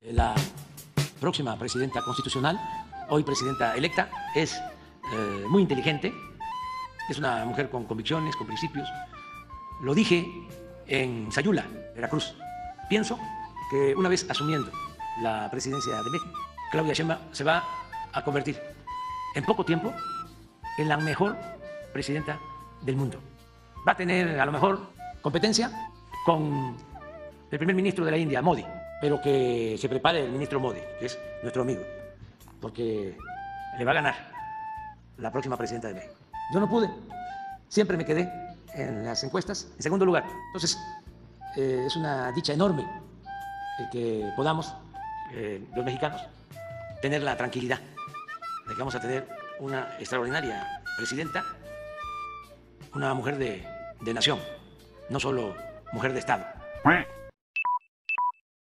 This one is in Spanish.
La próxima presidenta constitucional, hoy presidenta electa, es muy inteligente, es una mujer con convicciones, con principios. Lo dije en Sayula, Veracruz. Pienso que una vez asumiendo la presidencia de México, Claudia Sheinbaum se va a convertir en poco tiempo en la mejor presidenta del mundo. Va a tener a lo mejor competencia con el primer ministro de la India, Modi, pero que se prepare el ministro Modi, que es nuestro amigo, porque le va a ganar la próxima presidenta de México. Yo no pude, siempre me quedé en las encuestas en segundo lugar. Entonces, es una dicha enorme que podamos, los mexicanos, tener la tranquilidad de que vamos a tener una extraordinaria presidenta, una mujer de nación, no solo mujer de Estado.